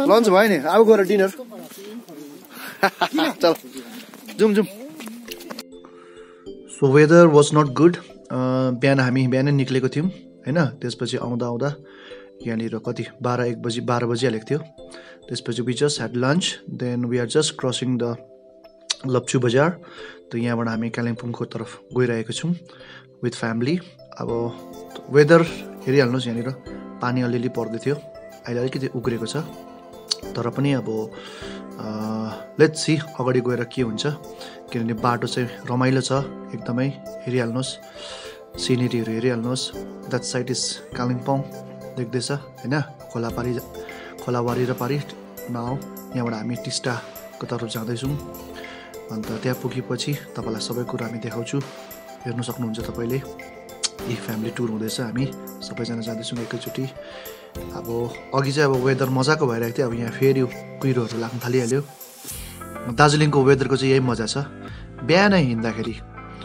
Lunch भयो नि अब गएर डिनर चल जुम so weather was not good बिहान हामी बिहानै निक्लेको थियौँ हैन त्यसपछि आउँदा आउँदा यहाँनिर कति 12 बजी हालेको थियो त्यसपछि we just had lunch then we are just crossing the Lapchu बजार त यहाँबाट हामी कालिम्पोङको तर्फ गइरहेको छौँ विथ फ्यामिली अब वेदर हेरिहाल्नुहोस् यहाँनिर पानी अलिअलि पर्दै थियो अहिले अलिकति उग्रेको छ तर पनि अब लेट्स सी अगाडि गएर के हुन्छ किनभने बाटो चाहिँ रमाइलो छ एकदमै हेरिहाल्नुहोस् सिनेरीहरू हेरिहाल्नुहोस् द्याट साइड इज कालिम्पोङ देख्दैछ हैन खोलाबारी र पारी नाउ यहाँबाट हामी टिस्टाको तर्फ जाँदैछौँ अन्त त्यहाँ पुगेपछि तपाईँलाई सबै कुरा हामी देखाउँछु हेर्नु सक्नुहुन्छ तपाईँले यी फ्यामिली टुर हुँदैछ हामी सबैजना जाँदैछौँ एकैचोटि अब अघि चाहिँ अब वेदर मजाको भइरहेको थियो अब यहाँ फेरि कुहिरोहरू लाग्न थालिहाल्यो दार्जिलिङको वेदरको चाहिँ यही मजा छ बिहानै हिँड्दाखेरि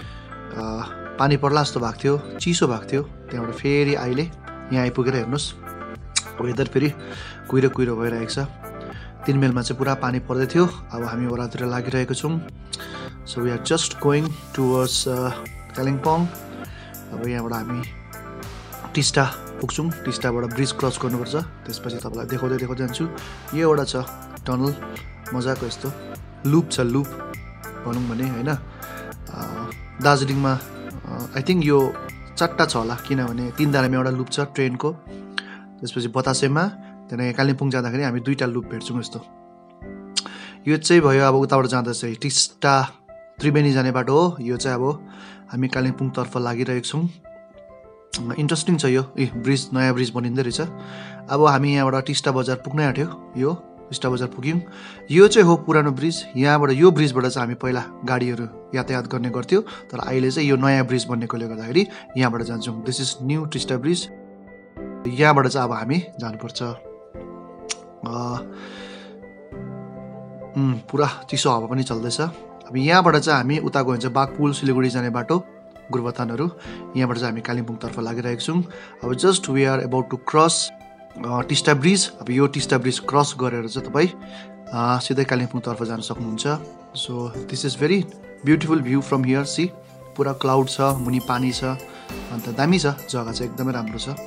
पानी पर्ला जस्तो भएको थियो चिसो भएको थियो त्यहाँबाट फेरि अहिले यहाँ आइपुगेर हेर्नुहोस् वेदर फेरि कुहिरो भइरहेको छ 3 माइलमा चाहिँ पुरा पानी पर्दै थियो अब हामी वरातिर लागिरहेको छौँ so we are just going towards Kalimpong अब यहाँबाट हामी टिस्टा पुग्छौँ टिस्टाबाट ब्रिज क्रस गर्नुपर्छ त्यसपछि तपाईँलाई देखाउँदै जान्छु यो एउटा छ टनल मजाको यस्तो लुप छ लुप भनौँ भने होइन दार्जिलिङमा आई थिङ्क यो 4टा छ होला किनभने 3 धारामा एउटा लुप छ ट्रेनको त्यसपछि बतासेमा त्यहाँदेखि कालिम्पोङ जाँदाखेरि हामी 2टा लुप भेट्छौँ यस्तो यो चाहिँ भयो अब उताबाट जाँदा चाहिँ टिस्टा त्रिवेणी जाने बाटो हो यो चाहिँ अब हामी कालिम्पोङतर्फ लागिरहेको छौँ इन्ट्रेस्टिङ छ यो ब्रिज नयाँ ब्रिज बनिँदै रहेछ अब हामी यहाँबाट टिस्टा बजार पुग्नै आँट्यो यो टिस्टा बजार पुग्यौँ यो चाहिँ हो पुरानो ब्रिज यहाँबाट यो ब्रिजबाट चाहिँ हामी पहिला गाडीहरू यातायात गर्ने गर्थ्यौँ तर अहिले चाहिँ यो नयाँ ब्रिज बन्नेकोले गर्दाखेरि यहाँबाट जान्छौँ this is new Teesta bridge यहाँबाट चाहिँ अब हामी जानुपर्छ पुरा चिसो हावा पनि चल्दैछ अब यहाँबाट चाहिँ हामी उता गयो भने चाहिँ बागपुल सिलगढी जाने बाटो गुरबथानहरू यहाँबाट चाहिँ हामी कालिम्पोङतर्फ लागिरहेको छौँ अब just we are about to cross Teesta bridge अब यो टिस्टा ब्रिज क्रस गरेर चाहिँ तपाईँ सिधै कालिम्पोङतर्फ जान सक्नुहुन्छ so this is very beautiful view from here see पुरा क्लाउड छ मुनि पानी छ अन्त दामी छ जग्गा चाहिँ एकदमै राम्रो छ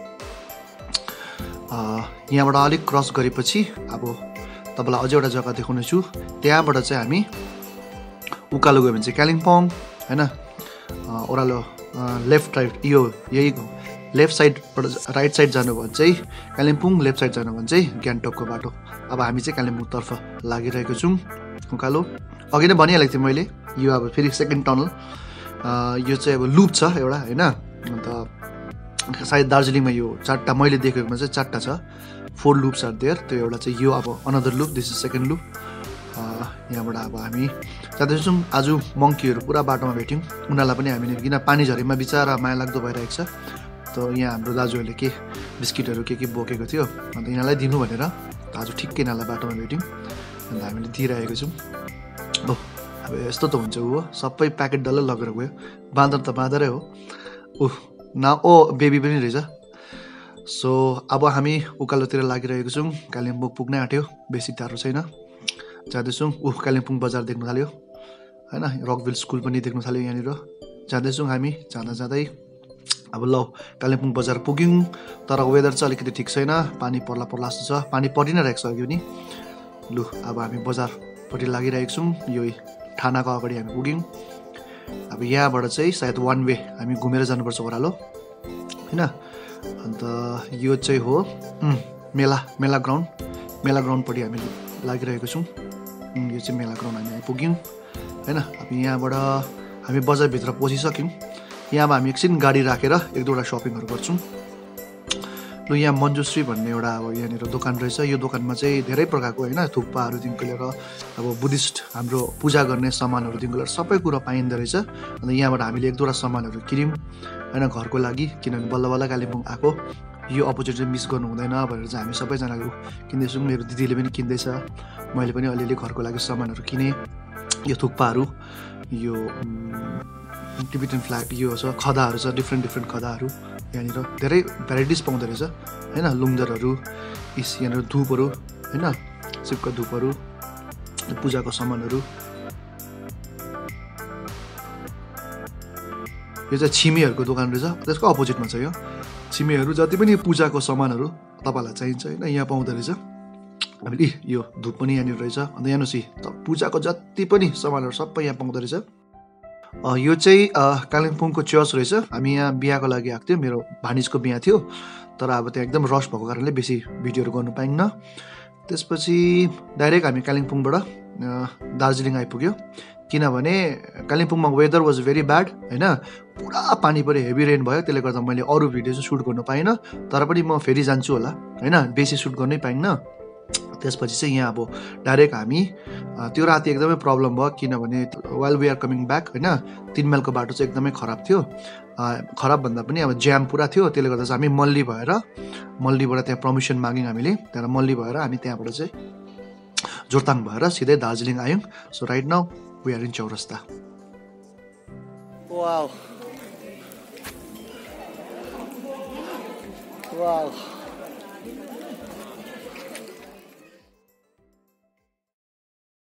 यहाँबाट अलिक क्रस गरेपछि अब तपाईँलाई अझै एउटा जग्गा देखाउने छु त्यहाँबाट चाहिँ हामी उकालो गयो भने चाहिँ कालिम्पोङ होइन ओह्रालो लेफ्ट राइट यो यही लेफ्ट साइडबाट राइट साइड जानु भने चाहिँ कालिम्पोङ लेफ्ट साइड जानु भने चाहिँ गान्तोकको बाटो अब हामी चाहिँ कालिम्पोङतर्फ लागिरहेको छौँ उकालो अघि नै भनिहालेको थिएँ मैले यो अब फेरि सेकेन्ड टनल यो चाहिँ अब लुप छ एउटा होइन अन्त सायद दार्जिलिङमा यो 4टा मैले देखेकोमा चाहिँ 4टा छ 4 लुप्स आर देयर त्यो एउटा चाहिँ यो अब another loop this is second loop यहाँबाट अब हामी जाँदैछौँ आज मङ्कीहरू पुरा बाटोमा भेट्यौँ उनीहरूलाई पनि हामीले किन पानी झरीमा बिचरा माया लाग्दो भइरहेको छ त यहाँ हाम्रो दाजुहरूले के बिस्किटहरू के बोकेको थियो अन्त यिनीहरूलाई दिनु भनेर आज ठिक्कै यिनीहरूलाई बाटोमा भेट्यौँ अन्त हामीले दिइरहेको छौँ हो अब यस्तो त हुन्छ ऊ हो सबै प्याकेट डल्लै लगेर गयो बाँदर त बाँदरै हो बेबी पनि रहेछ सो अब हामी उकालोतिर लागिरहेको छौँ कालिम्पोङ पुग्नै आँट्यो बेसी टाढो छैन जाँदैछौँ कालिम्पोङ बजार देख्न थाल्यो होइन रकभिल स्कुल पनि देख्न थाल्यो यहाँनिर जाँदैछौँ हामी जाँदै अब ल कालिम्पोङ बजार पुग्यौँ तर वेदर चाहिँ अलिकति ठिक छैन पानी पर्ला जस्तो छ पानी परि नै रहेको छ अघि पनि लु अब हामी बजारपट्टि लागिरहेको छौँ यो थानाको अगाडि हामी पुग्यौँ अब यहाँबाट चाहिँ सायद 1 वे हामी घुमेर जानुपर्छ ओह्रालो होइन अन्त यो चाहिँ हो मेला ग्राउन्डपट्टि हामी लागिरहेको छौँ यो चाहिँ मेला ग्राउन्ड हामी आइपुग्यौँ होइन अब यहाँबाट हामी बजारभित्र पसिसक्यौँ यहाँमा हामी एकछिन गाडी राखेर 1-2वटा सपिङहरू गर्छौँ ल यहाँ मन्जुश्री भन्ने एउटा अब यहाँनिर दोकान रहेछ यो दोकानमा चाहिँ धेरै प्रकारको होइन थुक्पाहरूदेखिको लिएर अब बुद्धिस्ट हाम्रो पूजा गर्ने सामानहरूदेखिको लिएर सबै कुरा पाइँदो रहेछ अन्त यहाँबाट हामीले 1-2वटा सामानहरू किन्यौँ होइन घरको लागि किनभने बल्ल कालिम्पोङ आएको यो अपर्च्युनिटी मिस गर्नु हुँदैन भनेर चाहिँ हामी सबैजनाले किन्दैछौँ मेरो दिदीले पनि किन्दैछ मैले पनि अलिअलि घरको लागि सामानहरू किनेँ यो थुक्पाहरू यो टिबेटन फ्ल्याग यो छ खदाहरू छ डिफ्रेन्ट खदाहरू यहाँनिर धेरै भेराइटिज पाउँदो रहेछ होइन लुङ्गरहरू यहाँनिर धुपहरू होइन शिवका धुपहरू, पूजाको सामानहरू। यो चाहिँ छिमेहरूको दोकान रहेछ, त्यसको अपोजिटमा छ यो। छिमेहरू जति पनि पूजाको सामानहरू तपाईँलाई चाहिन्छ होइन यहाँ पाउँदो रहेछ। हामीले यो धुप पनि यहाँनिर रहेछ। अन्त हेर्नुहोस् पूजाको जति पनि सामानहरू सबै यहाँ पाउँदो रहेछ। यो चाहिँ कालिम्पोङको चर्च रहेछ। हामी यहाँ बिहाको लागि आएको थियो, मेरो भानिजको बिहा थियो, तर अब त्यहाँ एकदम रस भएको कारणले बेसी भिडियोहरू गर्नु पाइन्न। त्यसपछि डाइरेक्ट हामी कालिम्पोङबाट दार्जिलिङ आइपुग्यो, किनभने कालिम्पोङमा वेदर वाज भेरी ब्याड होइन, पुरा पानी पऱ्यो, हेभी रेन भयो। त्यसले गर्दा मैले अरू भिडियो चाहिँ सुट गर्नु पाइनँ, तर पनि म फेरि जान्छु होला होइन, बेसी सुट गर्नै पाइन्न। त्यसपछि चाहिँ यहाँ अब डाइरेक्ट हामी त्यो राति एकदमै प्रब्लम भयो, किनभने while we are coming back होइन 3 माइलको बाटो चाहिँ एकदमै खराब थियो। खराब भन्दा पनि अब ज्याम पुरा थियो। त्यसले गर्दा चाहिँ हामी मल्लीबाट त्यहाँ पर्मिसन माग्यौँ हामीले। त्यहाँबाट मल्ली भएर हामी त्यहाँबाट चाहिँ जोरथाङ भएर सिधै दार्जिलिङ आयौँ। So right now we are in Chowrasta. Wow wow